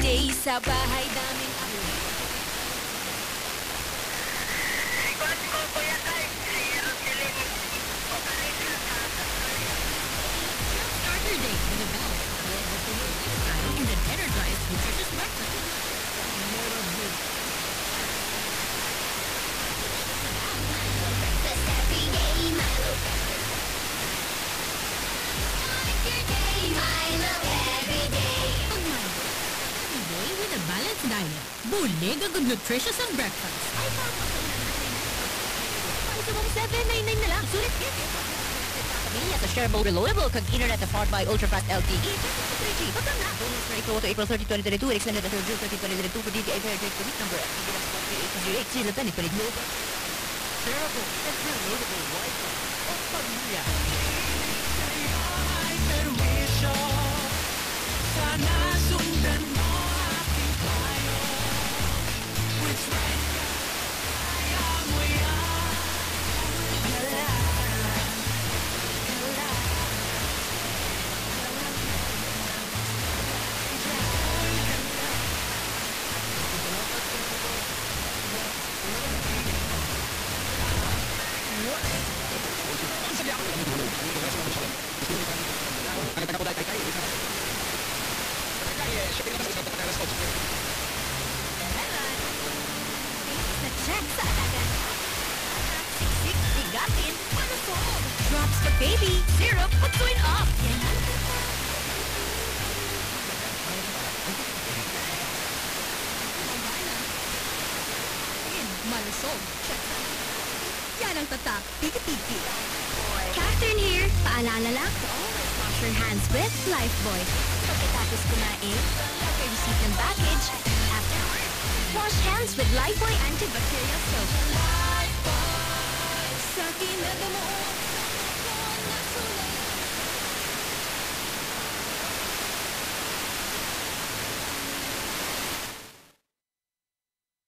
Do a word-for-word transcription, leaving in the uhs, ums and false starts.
day sa bahay namin ako. Ikot ko, Kuya Tay. Zero siling. Starter day with a balance of flavor for your lifestyle and an energized nutritious breakfast. Breakfast every day, Milo breakfast. Start your day, Milo every day. Ang Milo, every day with a balanced diet. Bulig ang good nutritious ang breakfast. Ay, Sa mong seven ninety-nine na lang. Sulit yan. Pamilya sa shareable, reliable, kag internet na powered by ultra-fast L T E. three G. Pagka na. Bonus for April to April thirtieth, twenty twenty-two, and extended until June thirtieth, twenty twenty-two for D T I Heritage Commit number F T D S one three eight zero eight. Sila tani palig mo. Shareable and reloadable Wi-Fi. O pamilya. Ay perwisyo, sana sundan mo aking payo. Which way ka, kaya mo yan. Kailangan, kailangan. Check sa alaga. Siksik, bigatin, malusog. Drops for baby, syrup, pagsuin up. Yan ang malusog. Check. Yan ang tatak. Tiki-tiki. Catherine here. Paalala lang to always wash your hands with Lifebuoy. Pagkatapos kumain, after receipt ng package, afterward, wash hands with Lifebuoy antibacterial soap. Sa kinagamuot